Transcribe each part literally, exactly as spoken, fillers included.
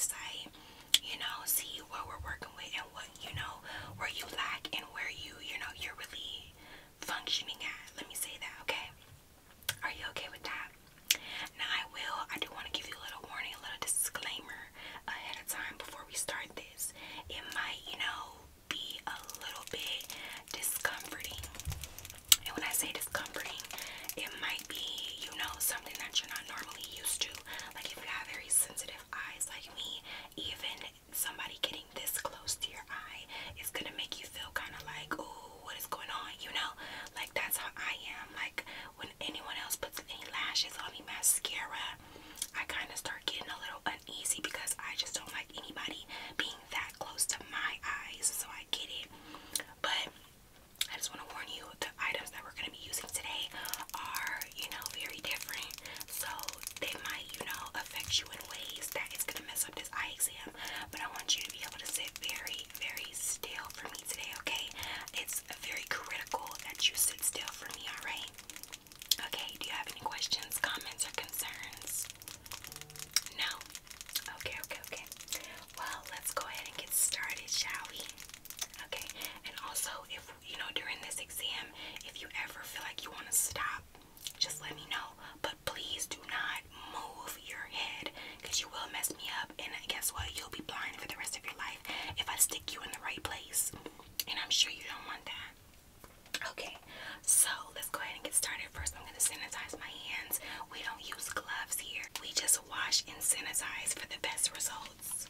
eyesight, you know, see what we're working with and what, you know, where you lack and where you, you know, you're really functioning at. Let me say that, okay? Are you okay with that? Now I will, I do want to give you a little warning, a little disclaimer ahead of time before we start this. It might, you know, be a little bit discomforting. And when I say discomforting, it might be, you know, something that you're not normally used to. Like if you have very sensitive eyes like me, even somebody getting this close to your eye is gonna make you feel kind of like, oh, what is going on, you know? Like that's how I am. Like when anyone else puts any lashes on me, mascara, I kind of start getting a little uneasy because I just don't like anybody being that close to my eyes. So I get it, but I just want to warn you, the items that we're going to be using today are, you know, very different. So they might, you know, affect you in ways that it's going to mess up this eye exam. But I want you to be able to sit very, very still for me today, okay? It's very critical that you sit still for me, alright? Okay, do you have any questions, comments, or concerns? No? Okay, okay, okay. Well, let's go ahead and get started, shall we? Okay, and also, if, you know, during this exam, if you ever feel like you want to stop, just let me know. But please do not move your head, because you will mess me up, and guess what? You'll be blind for the rest of your life if I stick you in the right place, and I'm sure you don't want that. Okay, so let's go ahead and get started. First, I'm going to sanitize my hands. We don't use gloves here. We just wash and sanitize for the best results.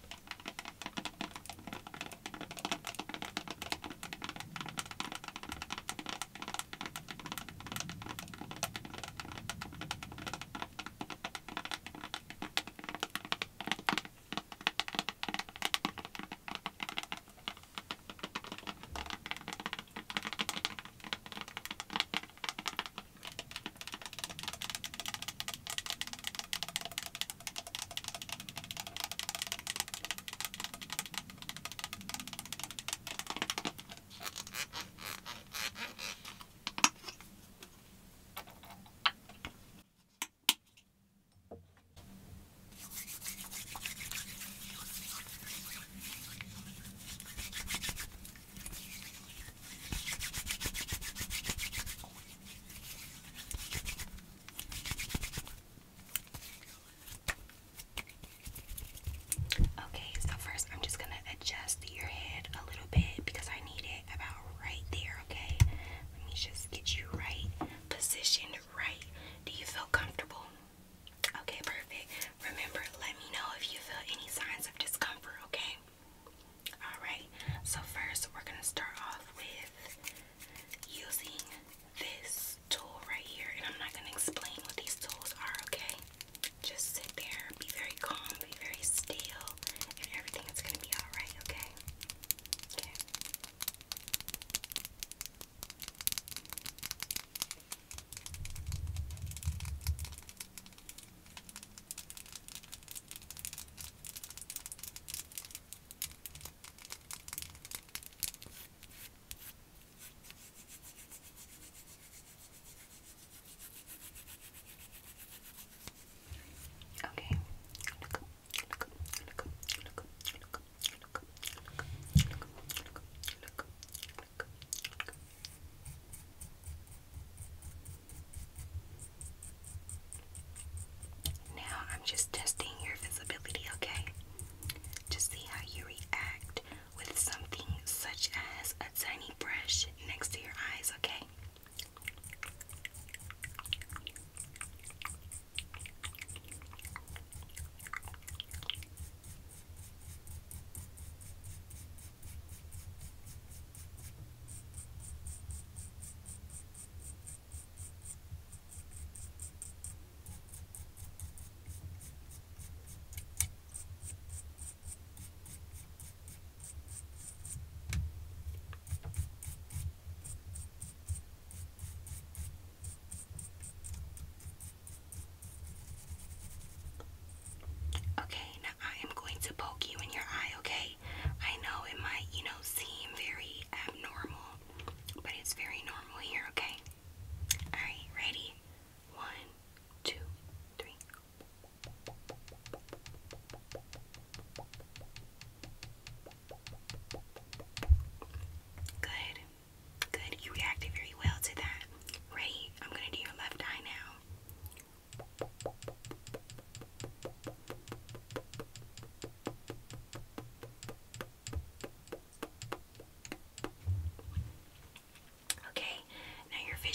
Okay, so first I'm just gonna adjust your head a little bit because I need it about right there, okay? Let me just get you right, positioned right. Do you feel comfortable? Okay, perfect. Remember, let me know if you feel any signs of discomfort, okay? Alright, so first we're gonna start off with using this tool right here, and I'm not gonna explain what these tools are, okay? Just sit there, be very calm, be very still, and everything is gonna be alright, okay?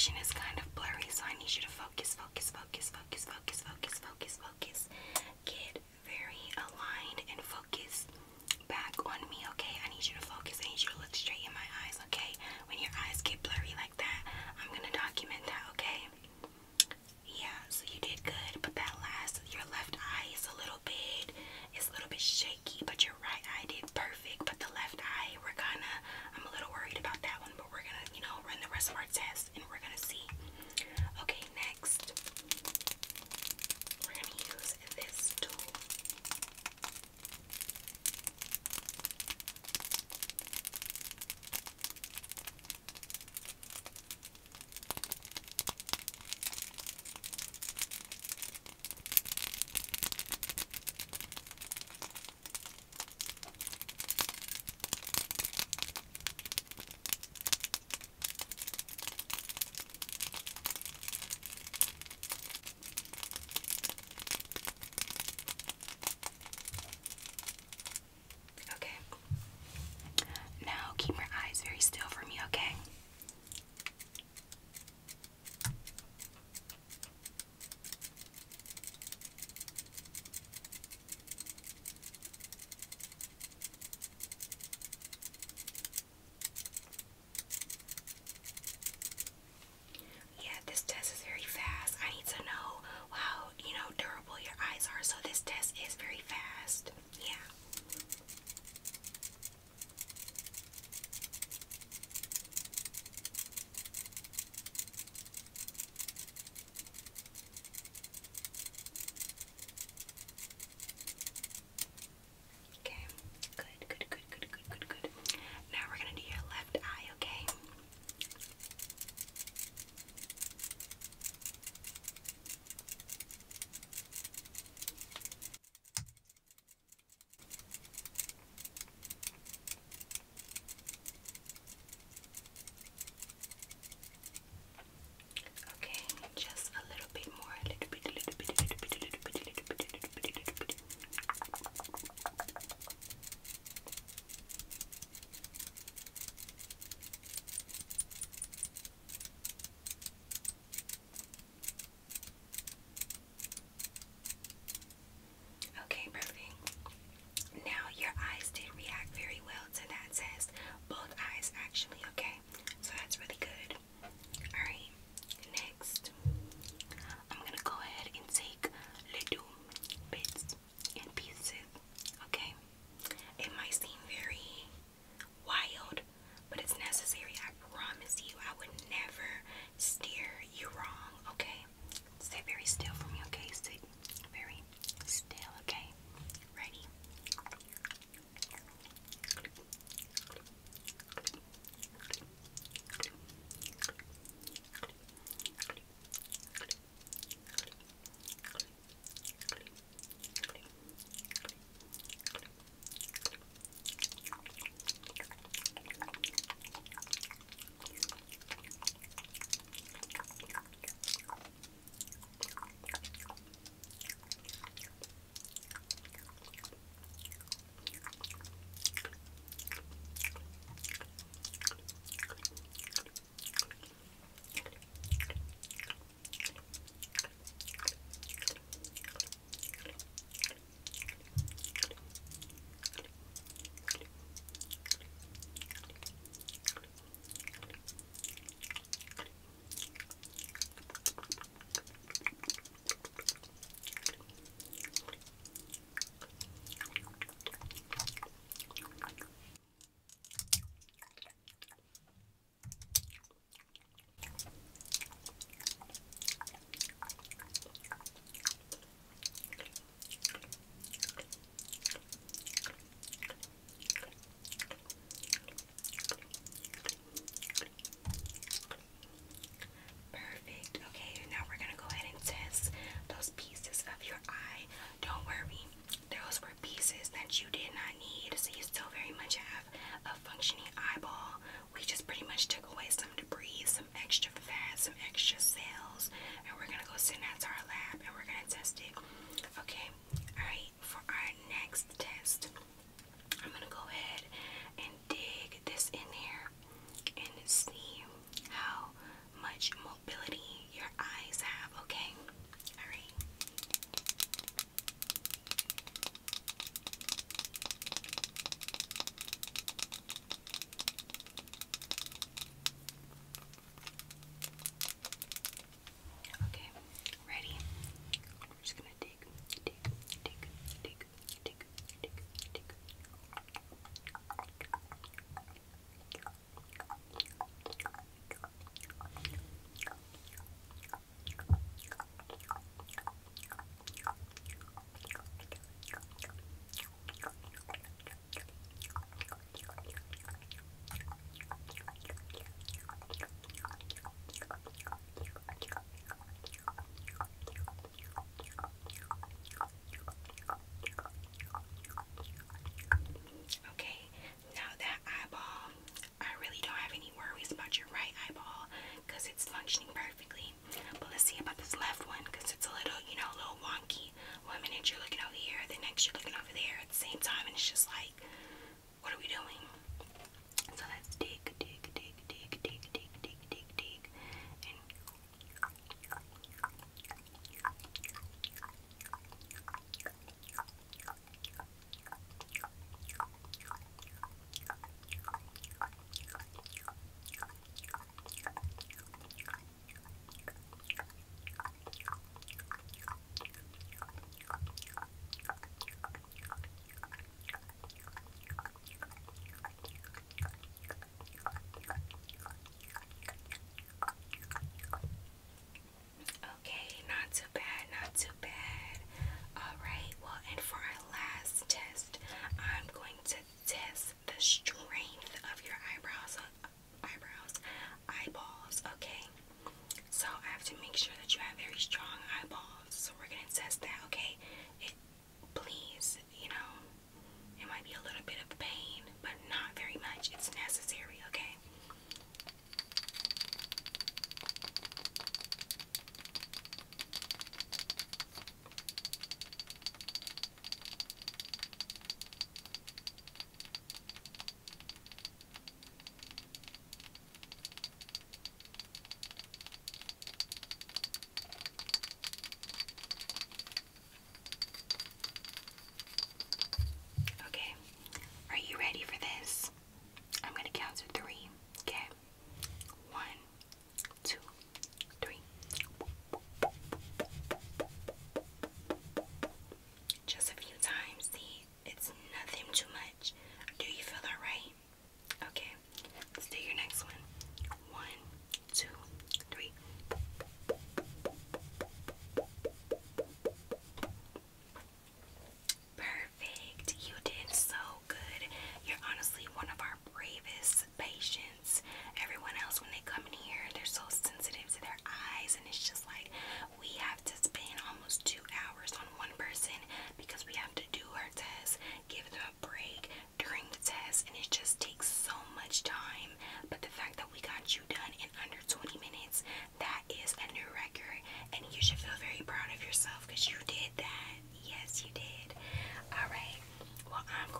vision is kind of blurry, so I need you to focus, focus, focus, focus, focus, focus, focus, focus. Get very aligned and focus back on me, okay? I need you to focus. I need you to look straight in my eyes, okay? When your eyes get blurry like that, I'm gonna document that, okay? Yeah, so you did good, but that last, your left eye is a little bit, it's a little bit shaky, but your right eye did perfect. But the left eye, we're gonna, I'm a little worried about that one, but we're gonna, you know, run the rest of our test and we're gonna see. Okay, next, we're gonna use this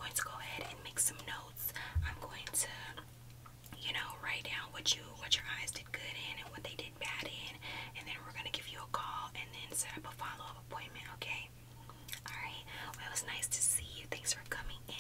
going to go ahead and make some notes. I'm going to, you know, write down what you what your eyes did good in and what they did bad in, and then we're gonna give you a call and then set up a follow-up appointment, okay? Alright, well, it was nice to see you. Thanks for coming in.